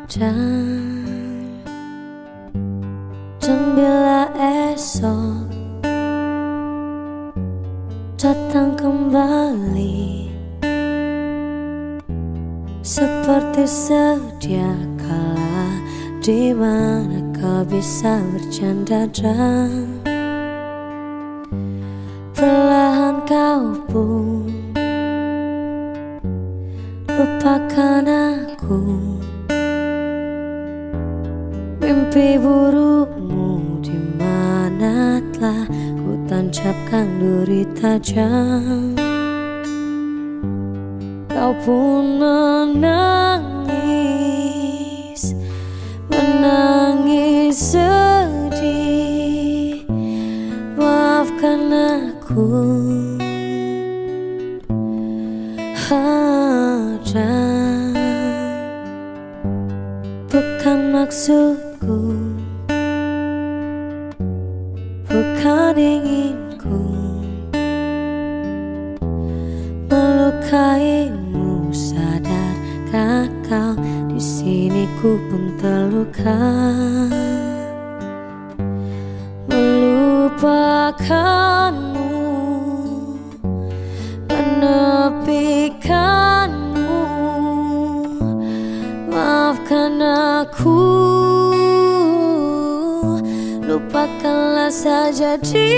Dan bila esok datang kembali seperti sedia kala, di mana kau bisa bercanda dan perlahan kau pun lupakan aku. Mimpi burukmu di mana telah ku tancapkan duri tajam. Kau pun menangis, menangis sedih. Maafkan aku, dan bukan maksudku, bukan inginku melukaimu. Sadarkah kau di sini ku pun terluka, melupakanmu, menepikanmu. Maafkan aku, lupakanlah saja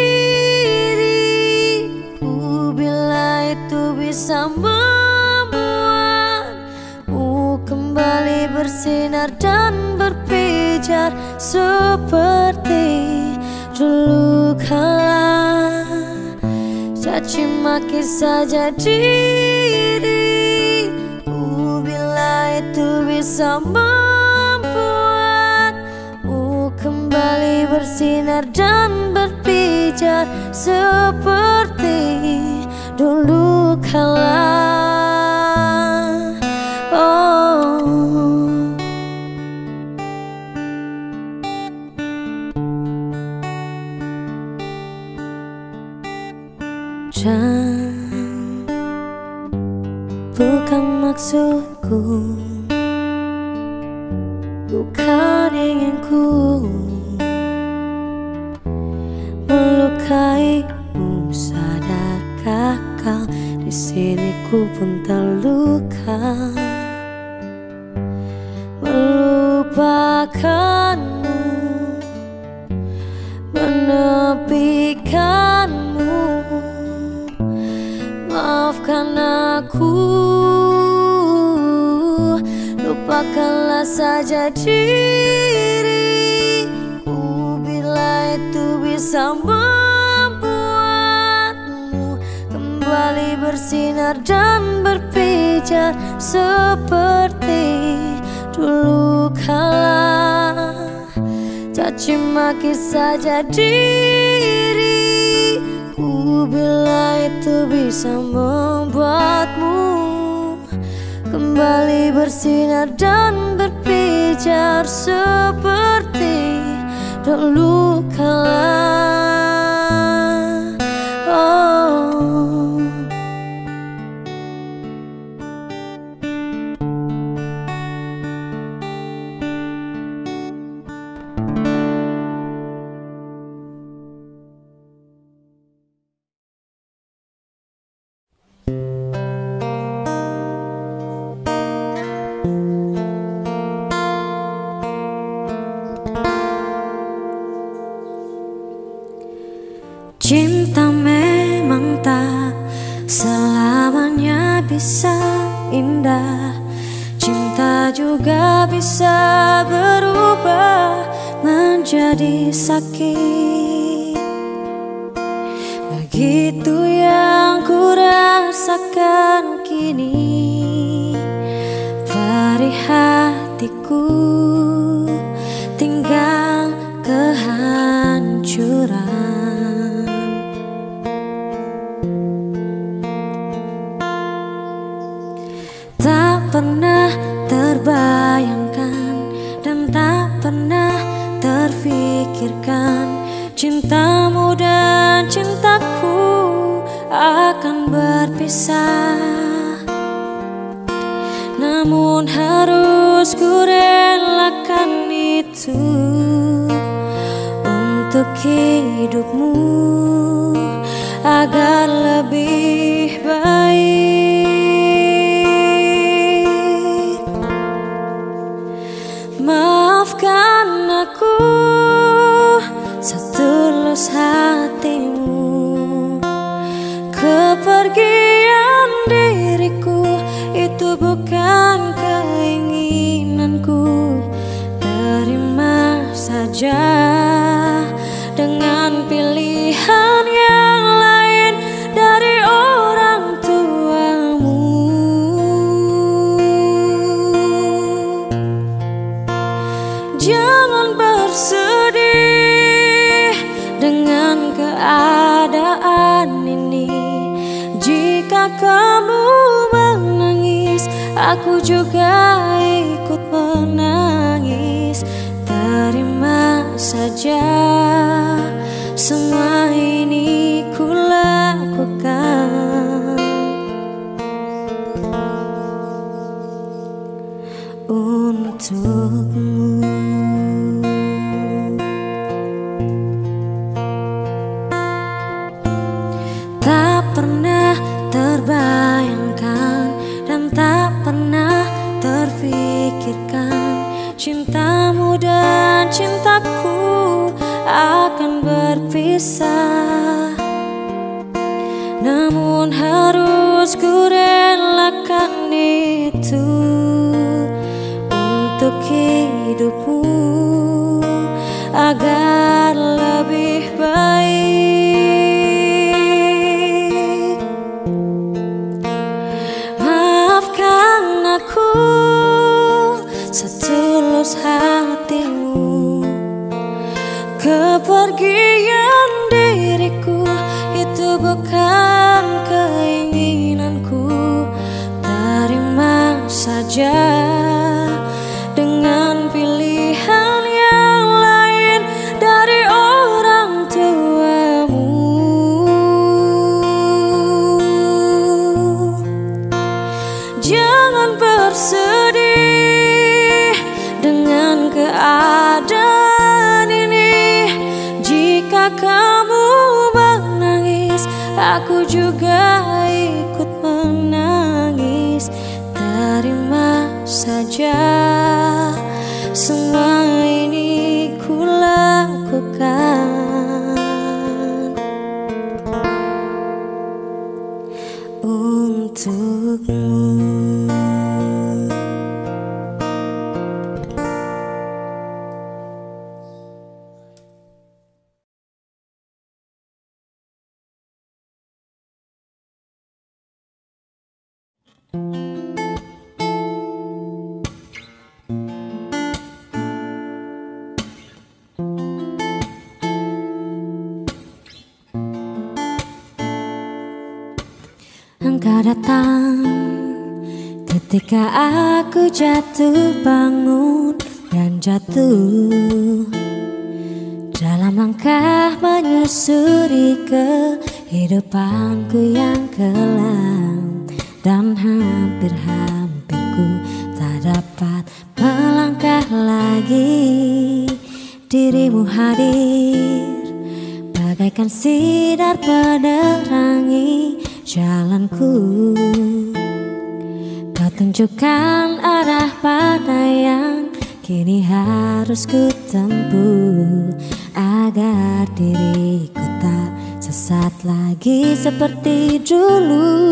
diriku bila itu bisa membuatmu kembali bersinar dan berpijar seperti dulu kala. Caci maki saja diriku bila itu bisa membuatmu kembali bersinar dan berpijar seperti dulu kala. Dan bukan maksudku, bukan inginku melukaimu. Sadarkah kau di sini ku pun terluka, melupakanmu, menepikanmu. Maafkan aku, lupakanlah saja diriku bila itu bisa membuatmu kembali bersinar dan berpijar seperti dulu kala. Caci maki saja diriku bila itu bisa membuatmu kembali bersinar dan berpijar seperti dulu kala. Cinta memang tak selamanya bisa indah. Cinta juga bisa berubah menjadi sakit. Begitu yang ku rasakan kini. Perih hatiku tinggal kehancuran. Pernah terbayangkan dan tak pernah terfikirkan cintamu dan cintaku akan berpisah. Namun harus ku rela untuk hidupmu agar lebih baik. Maafkan aku setulus hatimu. Kepergian diriku itu bukan keinginanku. Terima saja dengan pilihan yang lain dari orang tuamu. Jangan bersedih dengan keadaan ini. Jika kamu menangis, aku juga ikut menangis. Terima saja semua ini kulakukan untukmu. Tak pernah terbayangkan dan tak pernah terfikirkan cintamu dan cintaku akan berpisah. Namun harus ku relakan itu untuk hidupmu agar lebih baik. Maafkan aku setulus hatimu. Kepergian diriku itu bukan keinginanku. Terima saja dengan pilihan yang lain dari orang tuamu. Jangan bersedih dengan keadaan ini. Jika kamu menangis, aku juga ikut menangis. Terima saja semua ini kulakukan untukmu. Engkau datang ketika aku jatuh bangun dan jatuh dalam langkah menyusuri kehidupanku yang kelam. Dan hampir-hampir ku tak dapat melangkah lagi. Dirimu hadir bagaikan sinar penerangi jalanku. Kau tunjukkan arah mana yang kini harus ku tempuh agar diriku tak sesat lagi seperti dulu.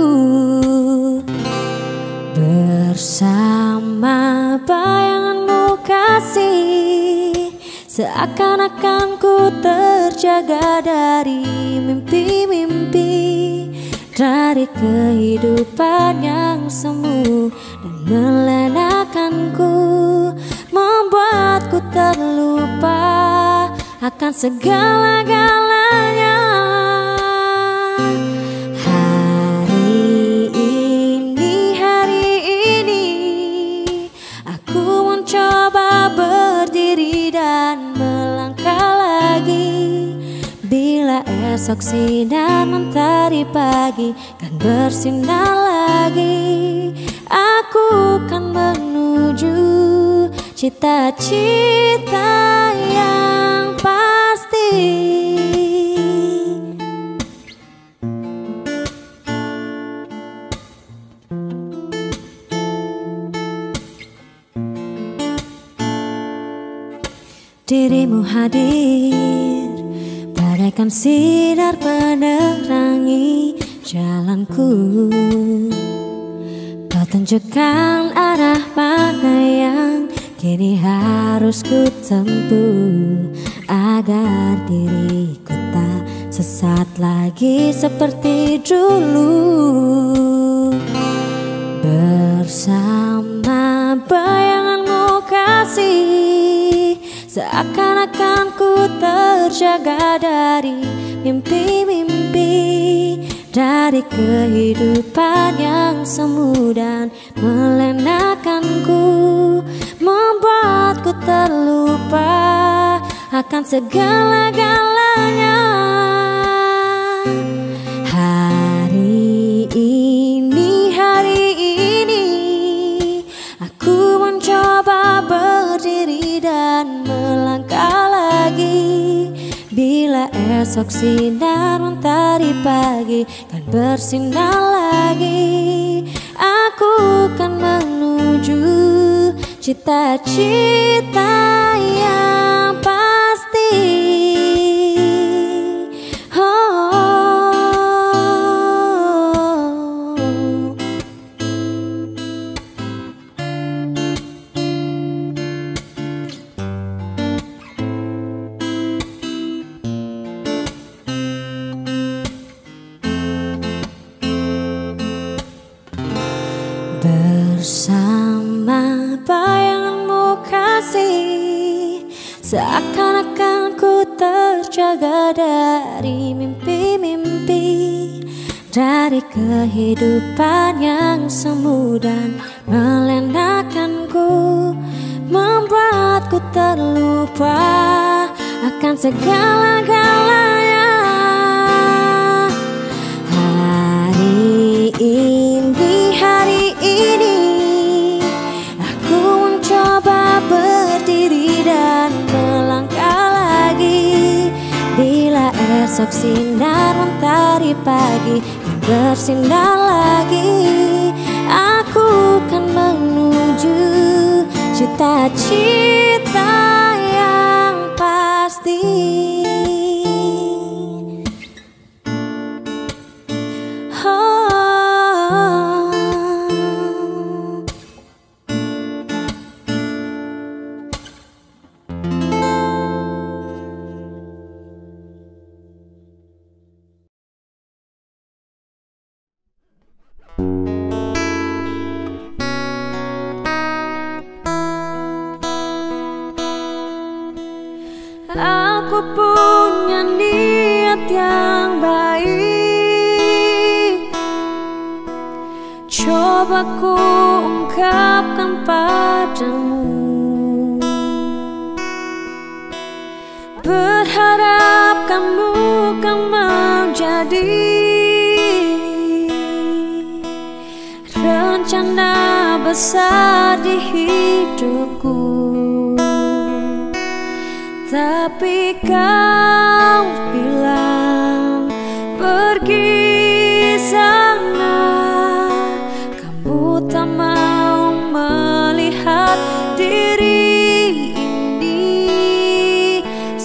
Bersama bayanganmu kasih, seakan-akan ku terjaga dari mimpi-mimpi, dari kehidupan yang semu dan melenakanku, membuatku terlupa akan segala-galanya. Hari ini aku mencoba berdiri dan melangkah lagi. Bila esok sinar mentari pagi kan bersinar lagi, aku kan menuju cita-cita yang pasti. dirimu hadir, bagaikan sinar penerangi jalanku. Kau tunjukkan arah mana yang kini harus ku tempuh, agar diriku tak sesat lagi seperti dulu. Bersama bayanganmu kasih, seakan-akan ku terjaga dari mimpi-mimpi, dari kehidupan yang semu dan melenakanku, membuatku terlupa akan segala-galanya. Hari ini aku mencoba berdiri dan melangkah lagi. Bila esok sinar mentari pagi kan bersinar lagi, aku kan menuju cita-cita yang pasti. Bersama bayanganmu kasih, seakan-akan ku terjaga dari mimpi-mimpi, dari kehidupan yang semu dan melenakanku, membuatku terlupa akan segala-galanya. Hari ini aku mencoba berdiri dan melangkah lagi. Bila esok sinar mentari pagi bersinar lagi, aku kan menuju cita-cita yang pasti. Aku punya niat yang baik, coba ku ungkapkan padamu, berharap kamu kan menjadi rencana besar di hidupku. Tapi kau bilang pergi sana, kamu tak mau melihat diri ini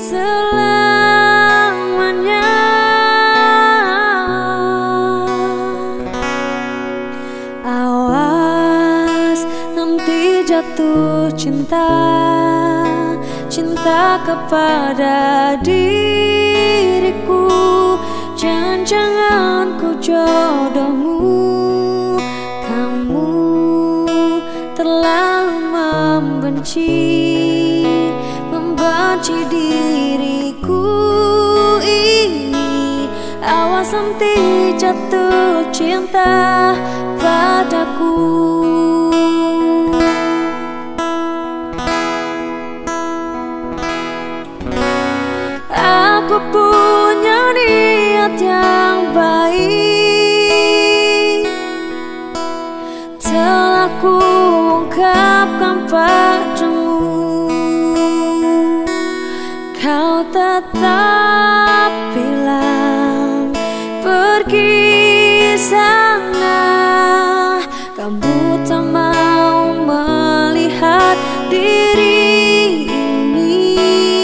selamanya. Awas nanti jatuh cinta, cinta kepada diriku. Jangan-jangan ku jodohmu, kamu terlalu membenci diriku ini. Awas nanti jatuh cinta padaku. Aku punya niat yang baik, telah ku ungkapkan padamu. Kau tetap bilang pergi sana, kamu tak mau melihat diri ini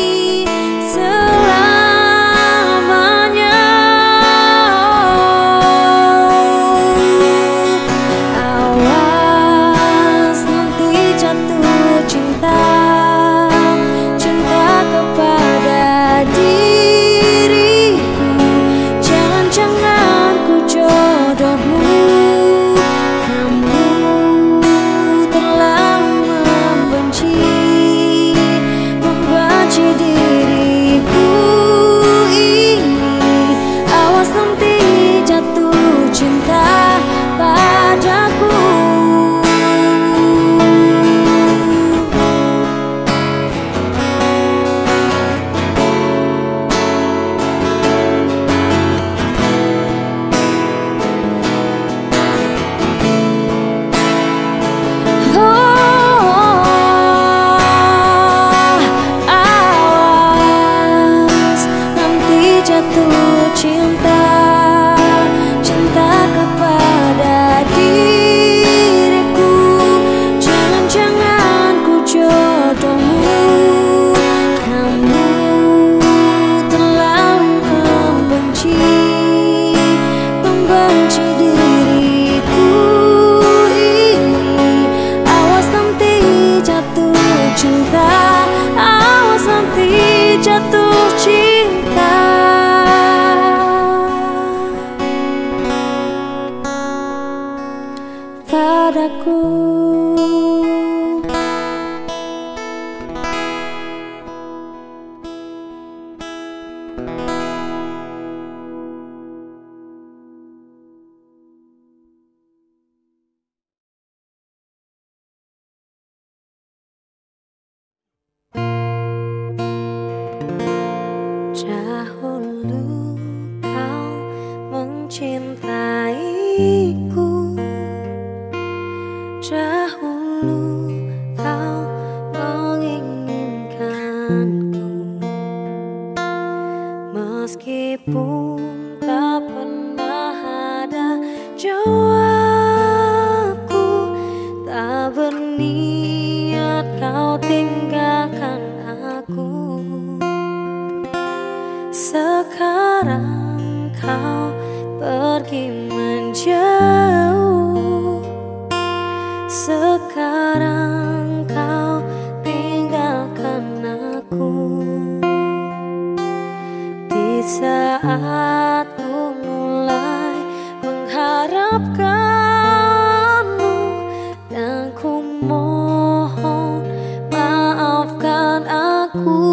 denganku, meskipun tak pernah ada jawabku. Tak berniat kau tinggalkan aku. Sekarang kau pergi menjauh. Sekarang kau tinggalkan aku. Di saat ku mulai mengharapkanmu, dan ku mohon maafkan aku.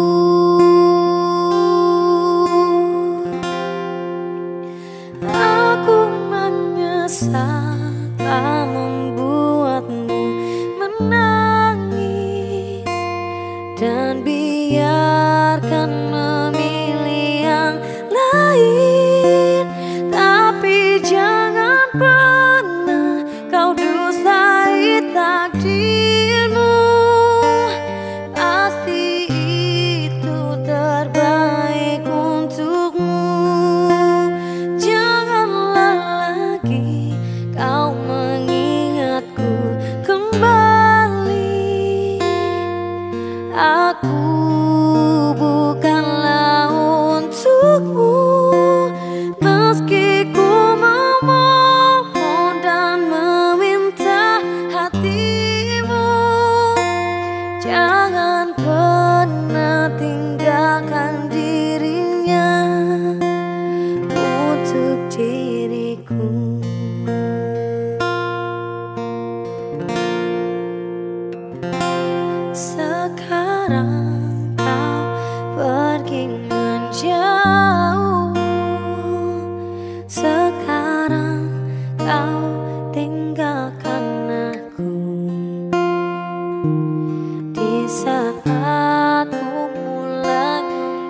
Aku menyesal tak membuatmu menangis, dan biarkan memilih yang lain. Tapi jangan pernah kau dustai takdirmu. Pasti itu terbaik untukmu. Janganlah lagi kau mengingatku kembali. Aku bukanlah untukmu. Meski ku memohon dan meminta hatimu, jangan pernah tinggalkan dirinya untuk diriku. Sekarang kau pergi menjauh. Sekarang kau tinggalkan aku. Di saat ku mulai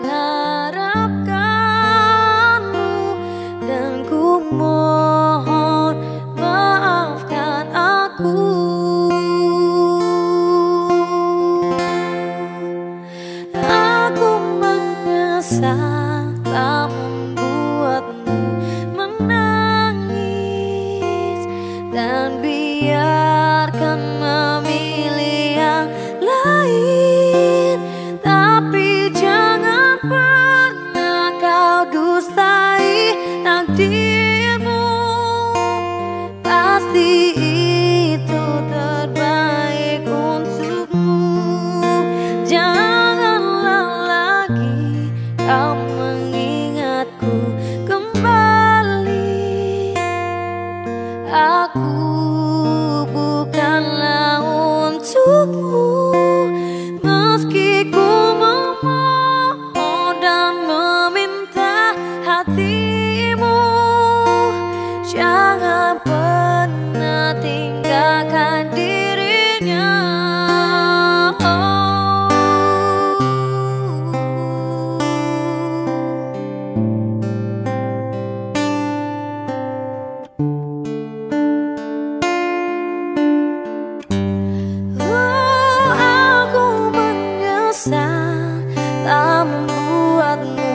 mengharapkanmu, dan ku mohon maafkan aku. Aku menyesal tak membuatmu menangis, dan biarkan memilih yang lain. Tapi jangan pernah kau dustai takdirmu. Pasti itu terbaik untukmu. Janganlah lagi kau mengingatku kembali. Aku bukanlah untukmu. Meski ku memohon dan meminta hatimu, jangan pernah tinggalkan dirinya. Aku menyesal tak membuatmu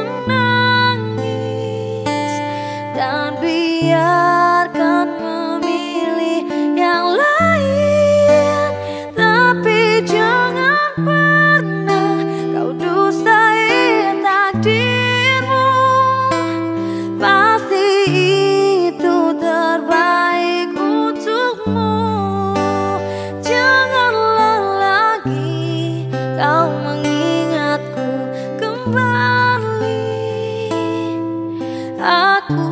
menangis, dan biarkan memilih yang lain. Tapi jangan pernah kau dustai takdirmu. Pasti itu terbaik untukmu. Janganlah lagi kau mengingatku kembali. Aku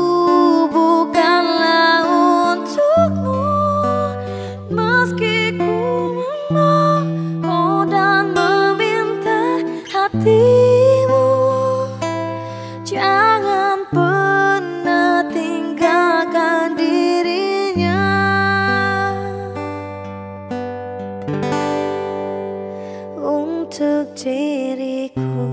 bukanlah untukmu. Meski ku memohon dan meminta hatimu, jangan pernah tinggalkan dirinya untuk diriku.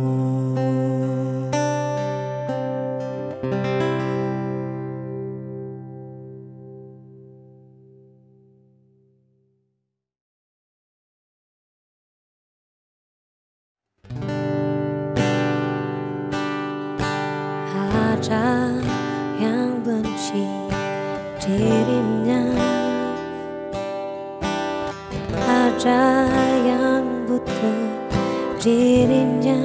ada yang benci dirinya, ada yang butuh dirinya,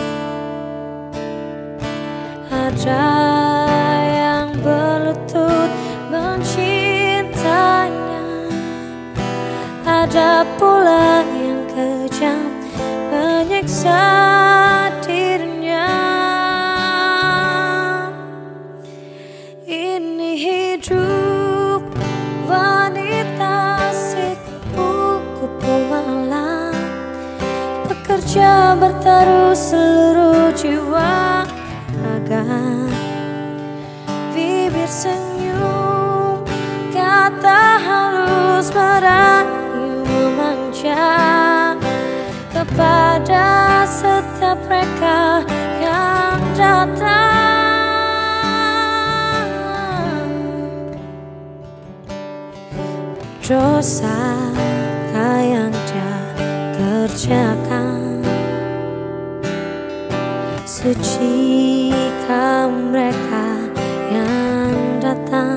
ada yang berlutut mencintanya, ada pula yang kejam menyiksa dirinya. Ini hidup wanita si kupu-kupu malam, bekerja bertaruh seluruh jiwa raga. Bibir senyum, kata halus merayu memanja kepada setiap mereka yang datang. Dosa yang dia kerjakan, sucikah mereka yang datang.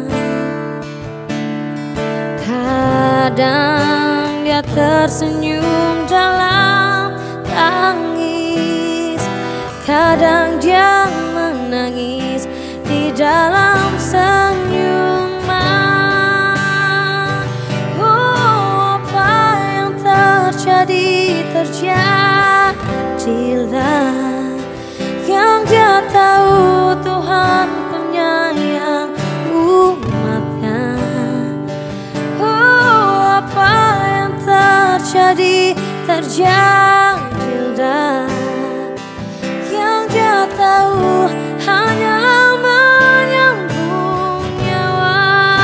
Kadang dia tersenyum dalam tangis, kadang dia menangis di dalam senyuman. Oh, apa yang terjadilah, yang dia tahu Tuhan penyayang umatnya. Oh, apa yang terjadilah, yang dia tahu hanyalah menyambung nyawa.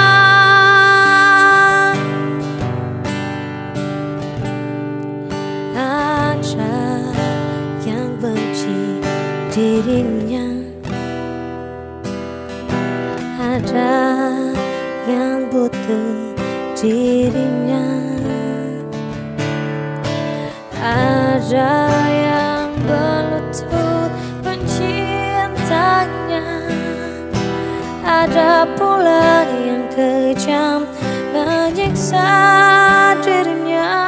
Ada yang benci dirinya, ada yang butuh dirinya, ada yang berlutut mencintanya, ada pula yang kejam menyiksa dirinya.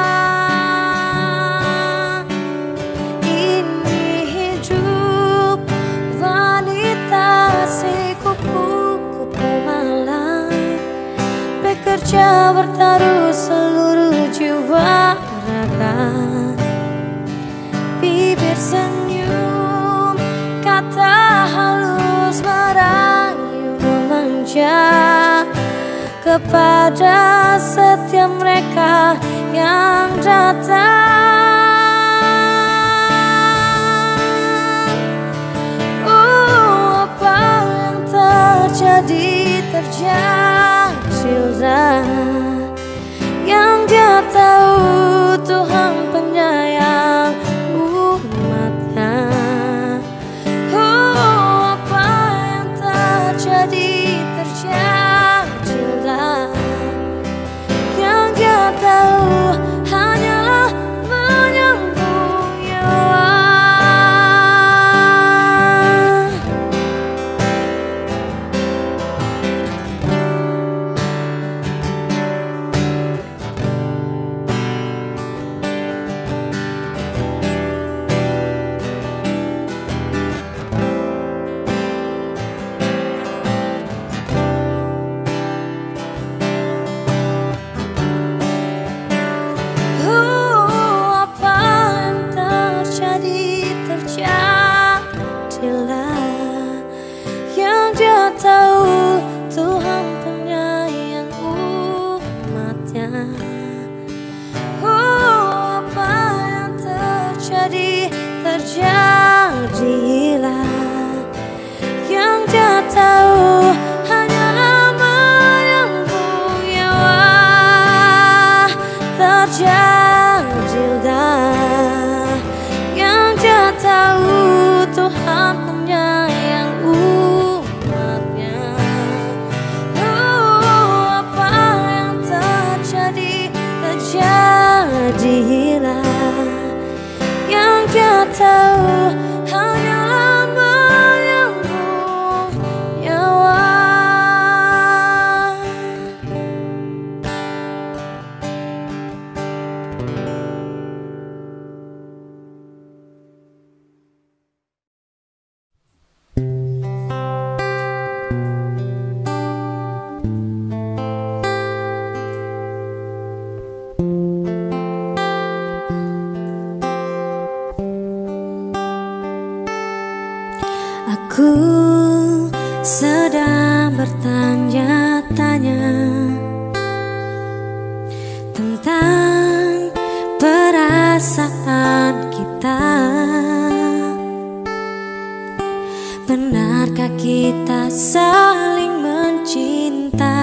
Bekerja bertaruh seluruh jiwa raga. Bibir senyum, kata halus merayu memanja kepada setiap mereka yang datang. Oh, apa yang terjadilah, yang dia tahu Tuhan penyayang umatnya. Oh, apa yang terjadilah, yang dia tahu hanyalah menyambung nyawa. Yang dia tahu Tuhan penyayang umatnya. Oh, apa yang terjadilah, yang dia tahu hanyalah menyambung nyawa. Terjadilah, yang dia tahu Tuhan penyayang umatnya. Oh, apa yang terjadilah, yang dia tahu hanyalah menyambung Aku sedang bertanya-tanya tentang perasaan kita. Benarkah kita saling mencinta,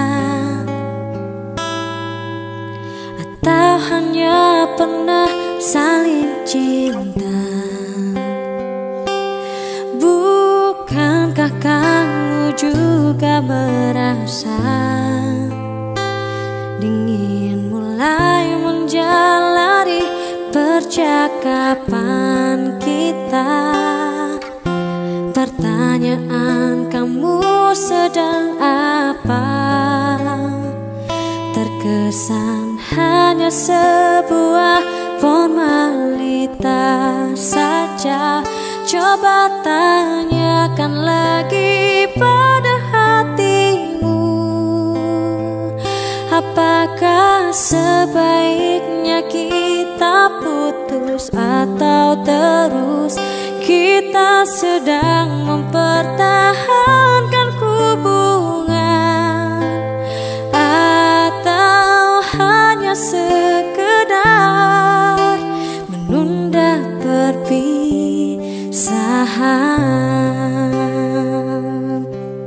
atau hanya pernah saling cinta? Bukankah kamu juga merasa dingin mulai menjalari percakapan kita? Pertanyaan, kamu sedang apa? Terkesan hanya sebuah formalitas saja. Coba tanyakan lagi pada hatimu, apakah sebaiknya kita putus atau terus? Kita sedang mempertahankan hubungan, atau hanya sekedar menunda perpisahan?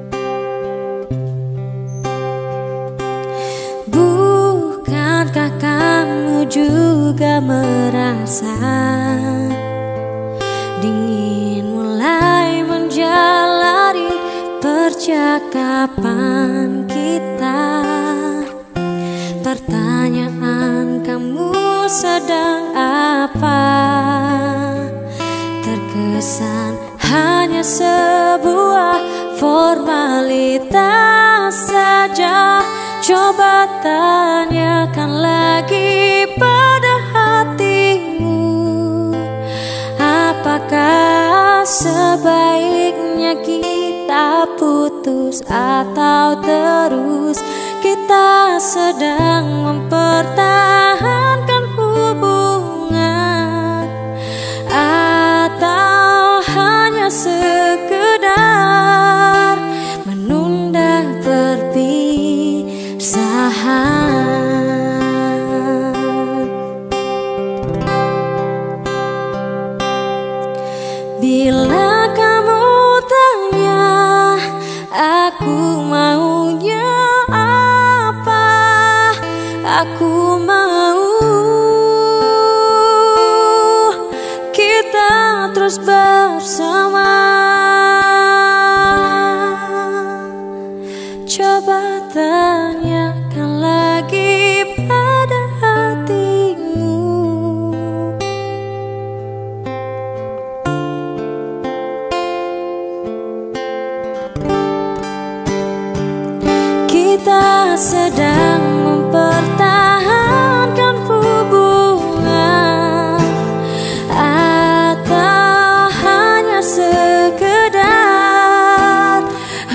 Bukankah kamu juga merasa dingin mulai menjalari percakapan kita? Pertanyaan, kamu sedang apa? Terkesan hanya sebuah formalitas saja. Coba tanyakan lagi pada hatimu, apakah sebaiknya kita putus atau terus? Kita sedang mempertahankan hubungan, atau hanya sekedar menunda perpisahan? Bila kamu tanya aku maunya apa, aku mau kita terus bersama. Coba tanyakan lagi pada hatimu, kita sedang mempertahankan hubungan, atau hanya sekedar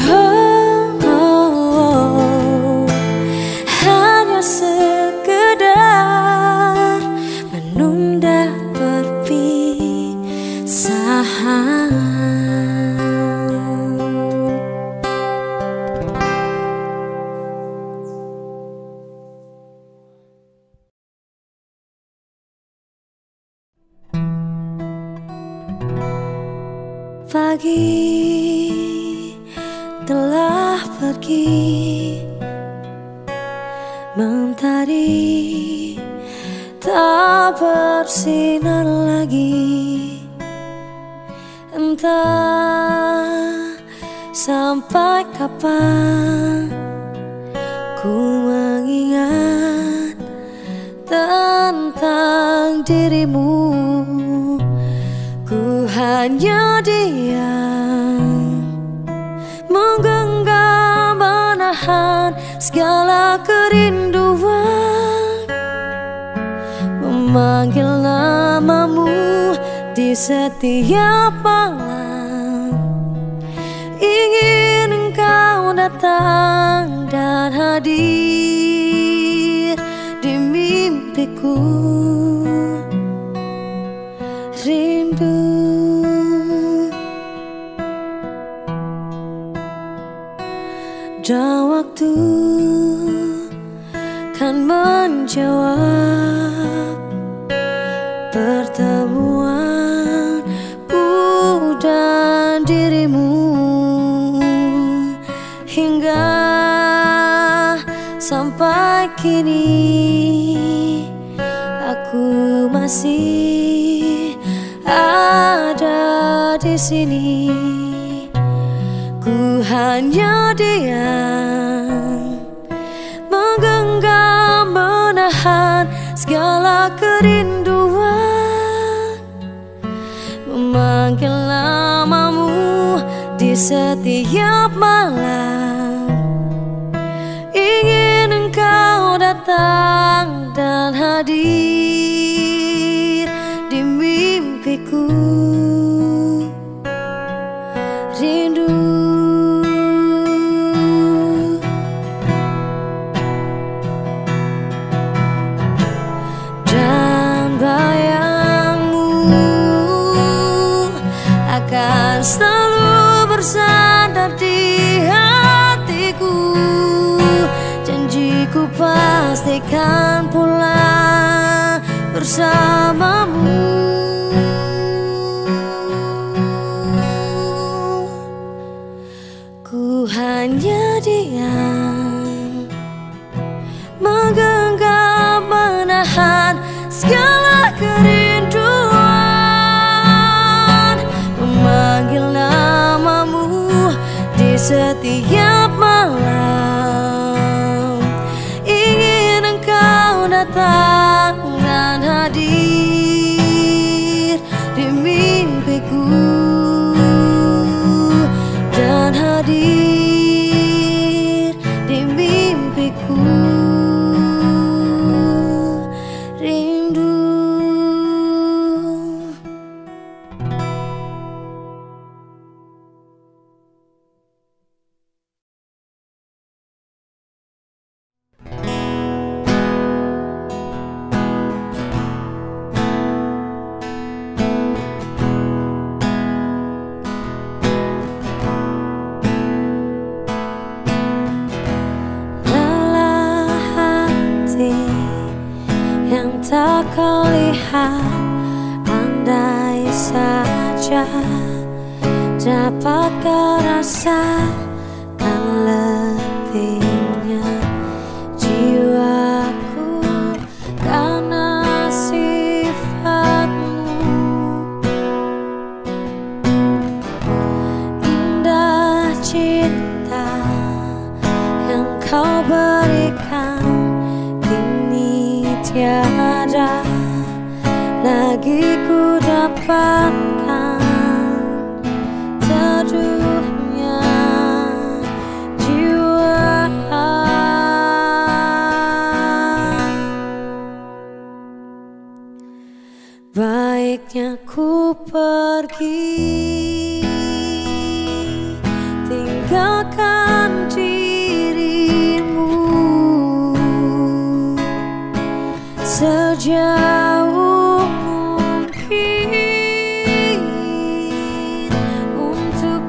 hanya sekedar menunda perpisahan. Pagi telah pergi, mentari tak bersinar lagi. Entah sampai kapan ku mengingat tentang dirimu. Ku hanya diam, menggenggam, menahan segala kerinduan, memanggil namamu di setiap malam. Ingin engkau datang dan hadir di mimpiku. Rindu dan waktu kan menjawab pertemuanku dan dirimu. Hingga sampai kini aku masih ada di sini. Ku hanya diam, menggenggam, menahan segala kerinduan, memanggil namamu di setiap malam. Ingin engkau datang dan hadir di mimpiku. Rindu dan bayangmu akan selalu bersandar di hatiku. Janjiku pastikan pulang bersamamu. Ku hanya diam, menggenggam, menahan segala kerinduan, memanggil namamu di setiap malam. Ingin engkau datang dan hadir di mimpiku, dan hadir di mimpiku. Rindu yang tak kau lihat, andai saja dapat kau rasakan letihnya jiwaku karena sifatmu. Indah cinta yang kau berikan tiada lagi ku dapatkan. Teduhnya jiwa, baiknya ku pergi, tinggalkan dirimu sejauh mungkin untuk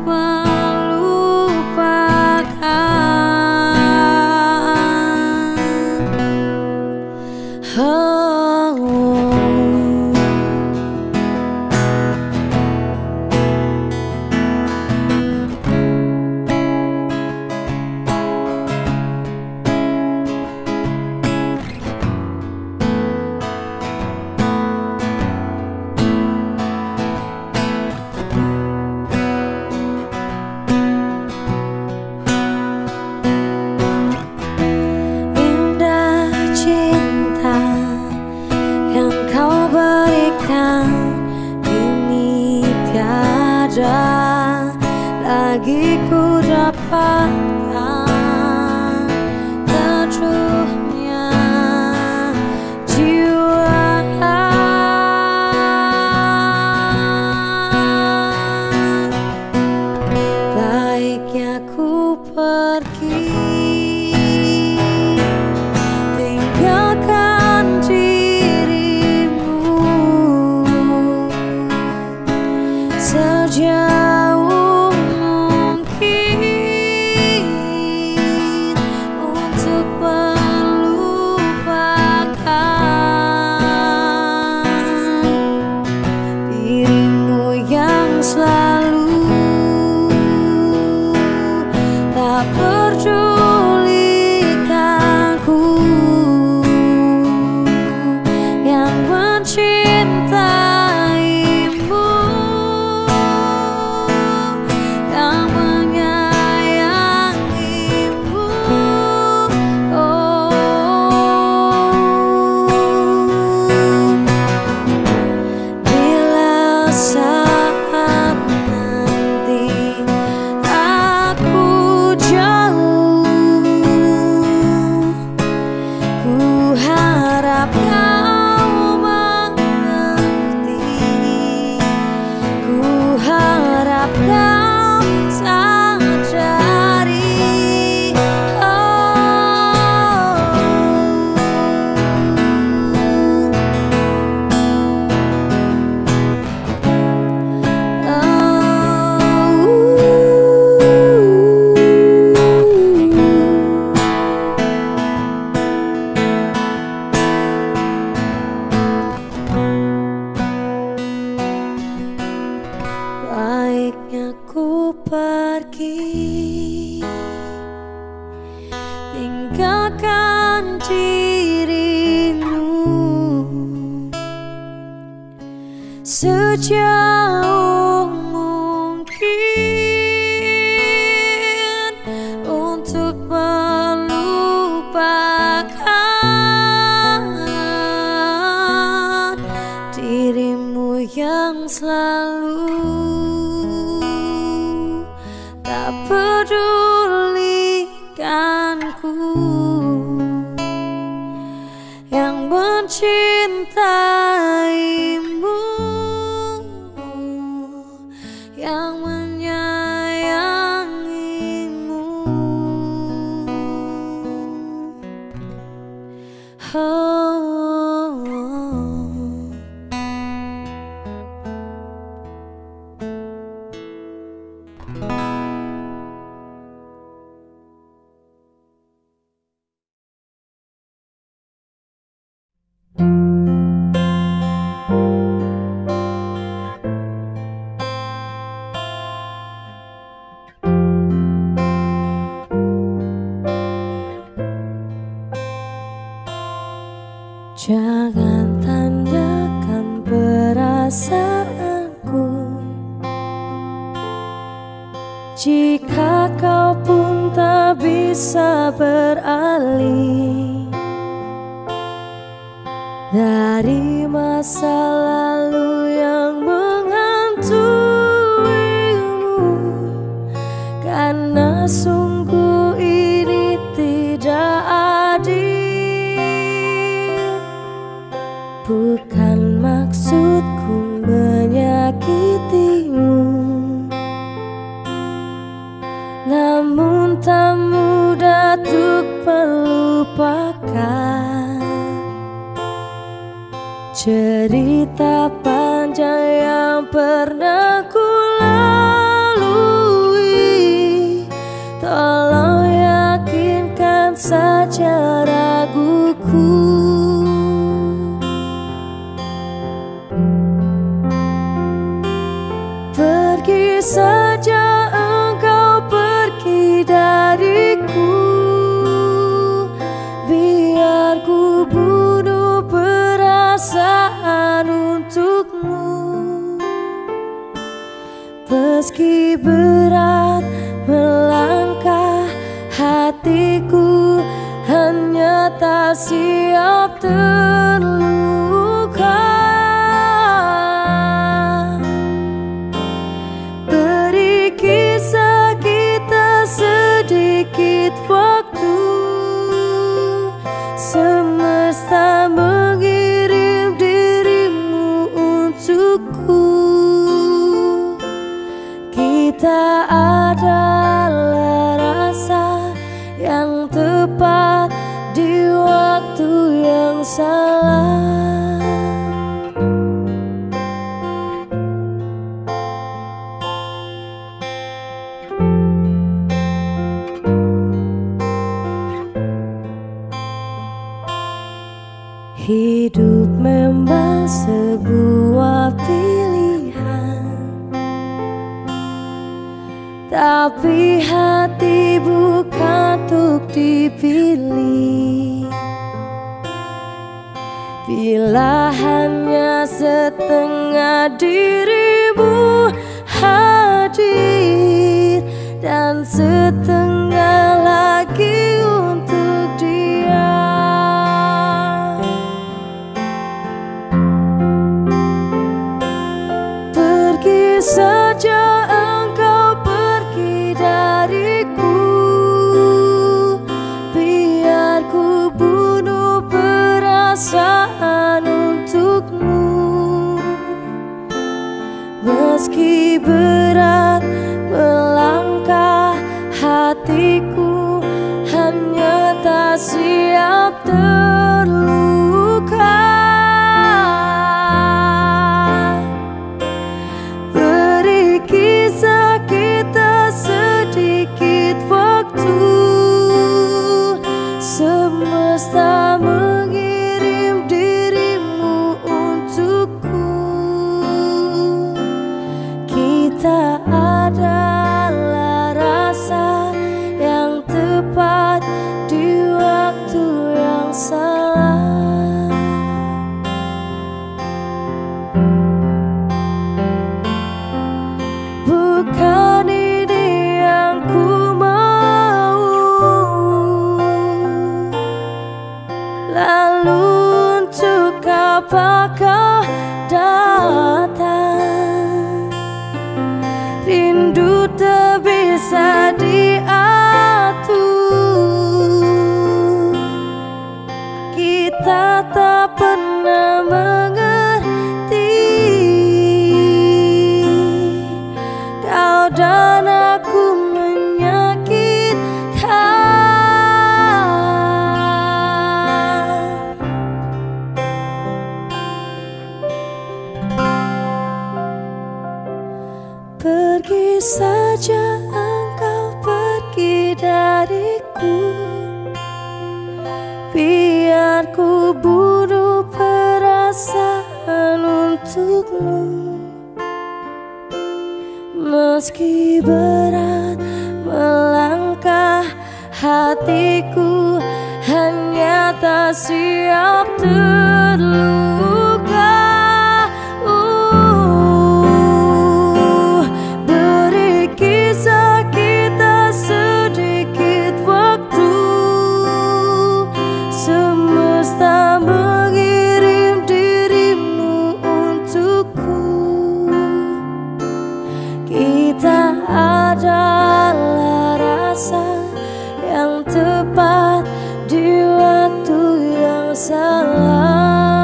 melupakan. Ini tiada lagi ku dapatkan. Teduhnya jiwa, baiknya ku pergi, tinggalkan dirimu sejauh mungkin pergi, tinggalkan dirimu sejauh mungkin untuk melupakan dirimu yang selalu tak pedulikanku, yang mencintaimu, yang menyayangimu. Jangan tanyakan perasaanku jika kau pun tak bisa beralih dari masa lalu yang menghantuimu, karena sungguh ini tidak adil. Bukan maksudku menyakitimu, namun tak mudah untuk melupakan cerita panjang yang pernah ku lalui. Tolong yakinkan saja raguku. Pergi saja engkau, pergi dariku, biar ku bunuh perasaan untukmu. Meski berat melangkah, hatiku hanya tak siap terluka. Sedikit waktu, semesta mengirim dirimu untukku. Kita adalah rasa yang tepat di waktu yang salah. Hidup memang sebuah pilihan, tapi hati bukan untuk dipilih. Bila hanya setengah dirimu hadir dan setengah lagi untuk dia. Pergi saja engkau, pergi dariku, biar ku bunuh perasaan untukmu. Meski berat melangkah, hatiku hanya tak siap terluka. Semesta mengirim dirimu untukku. Kita adalah bisa diatur. Kita tak pernah mengerti, kau dan aku menyakitkan. Pergi saja engkau, pergi dariku, biar ku bunuh perasaan untukmu. Meski berat melangkah, hatiku hanya tak siap terluka. Beri kisah kita sedikit waktu, semesta mengirim dirimu untukku. Kita adalah rasa yang tepat di waktu yang salah.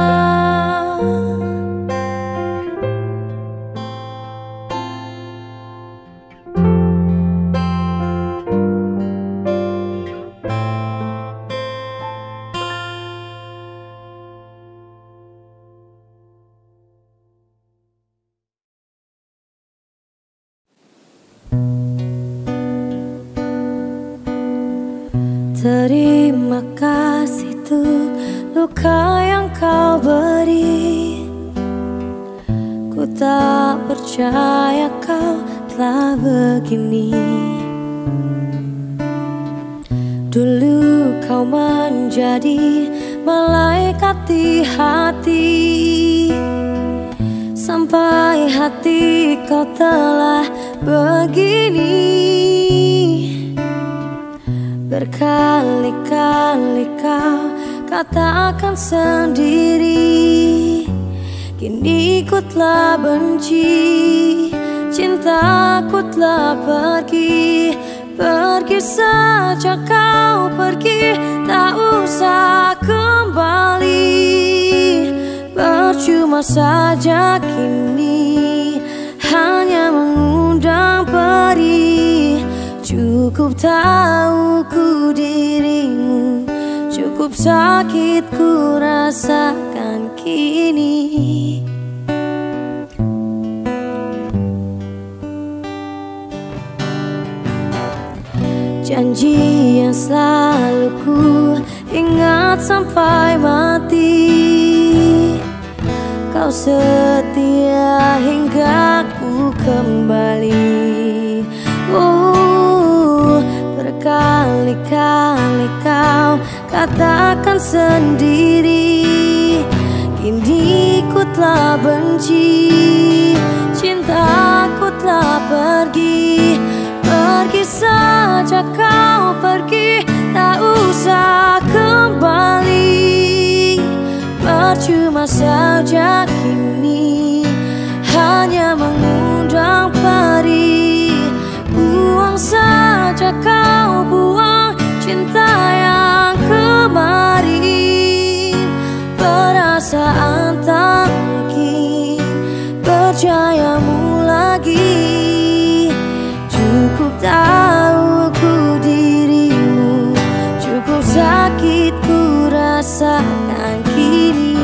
Terima kasih untuk luka yang kau beri. Ku tak percaya kau telah begini. Dulu kau menjadi malaikat di hati, sampai hati kau telah begini. Berkali-kali kau katakan sendiri, kini ku telah benci, cintaku telah pergi. Pergi saja kau, pergi, tak usah kembali. Percuma saja kini hanya mengundang perih. Cukup tahu ku dirimu, cukup sakit ku rasakan kini. Janji yang selalu ku ingat sampai mati, kau setia hingga ku kembali. Berkali-kali kau katakan sendiri, kini ku telah benci, cintaku telah pergi. Pergi saja kau, pergi, tak usah kembali. Percuma saja kini hanya mengundang perih. Buang saja kau, buang cinta yang kemarin. Perasaan tak mungkin percayamu lagi. Cukup tahu ku dirimu, cukup sakit ku rasakan kini.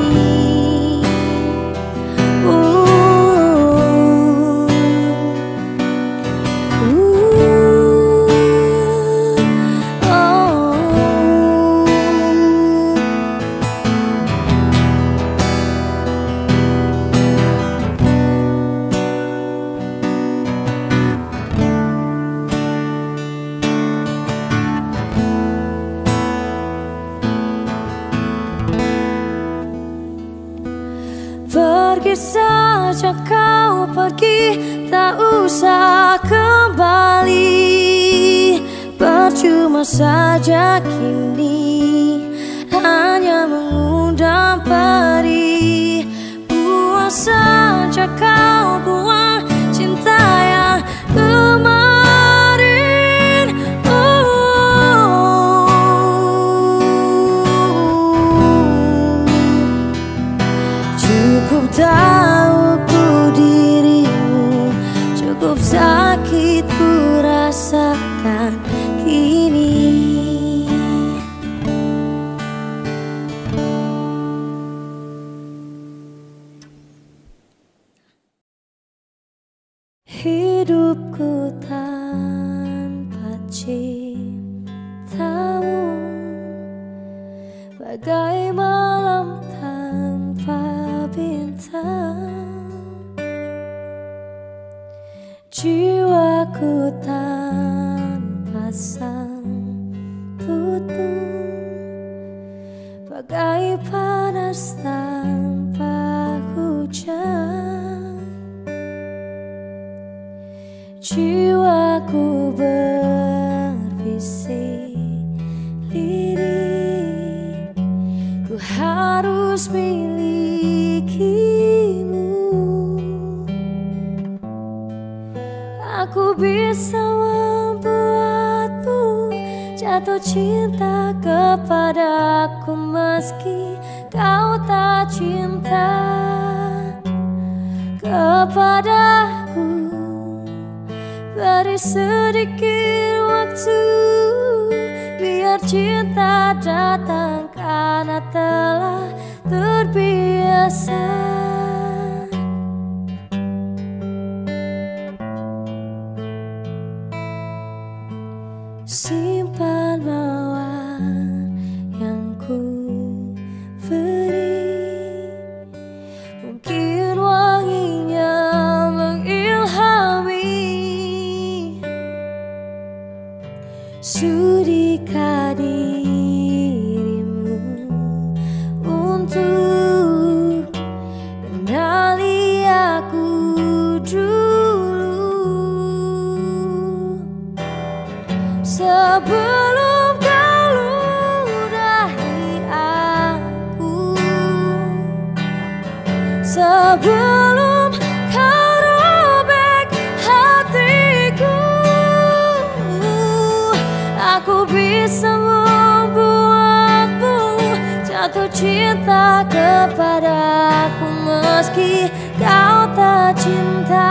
Pergi saja kau, pergi, tak usah kembali. Percuma saja kini hanya mengundang perih. Buang saja kau, buang cinta yang kemarin. rasakan kini. Hidupku tanpa cintamu bagai malam tanpa bintang. Jiwaku tanpa sambutmu bagai panas tanpa hujan. Jiwaku berbisik lirik, ku harus milikimu. Aku bisa membuatmu jatuh cinta kepadaku meski kau tak cinta kepadaku. Beri sedikit waktu biar cinta datang karena telah terbiasa. Simpan mawar yang ku beri, mungkin wanginya mengilhami. Sudikah dirimu untuk kenali aku dulu, sebelum kau ludahi aku, sebelum kau robek hatiku. Aku bisa membuatmu jatuh cinta kepadaku meski kau tak cinta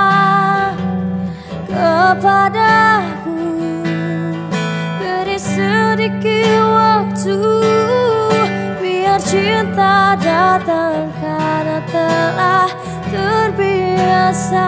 kepadaku. Beri sedikit waktu biar cinta datang karena telah terbiasa.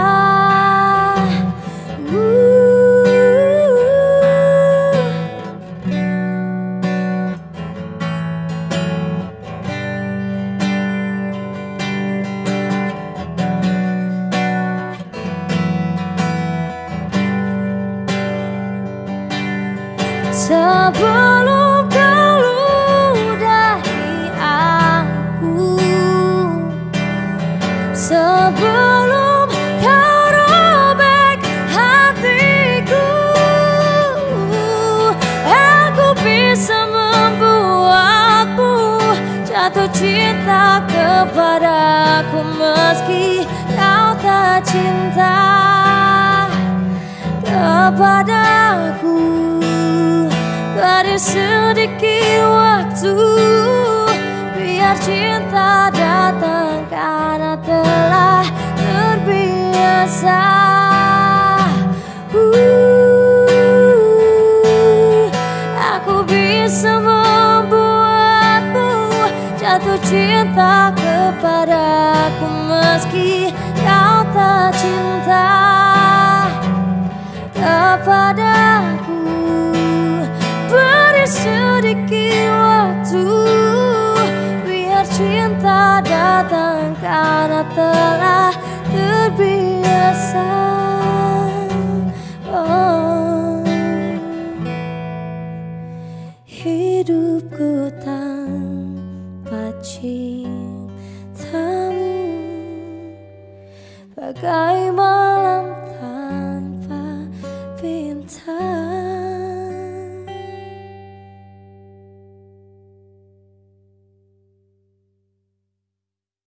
Sebelum kau ludahi aku, sebelum kau robek hatiku, aku bisa membuatmu jatuh cinta kepadaku meski kau tak cinta kepadaku. Beri sedikit waktu biar cinta datang karena telah terbiasa. Aku bisa membuatmu jatuh cinta kepadaku meski kau tak cinta kepadaku. Beri sedikit waktu biar cinta datang karena telah terbiasa. Oh, hidupku tanpa cintamu bagai malam tanpa bintang.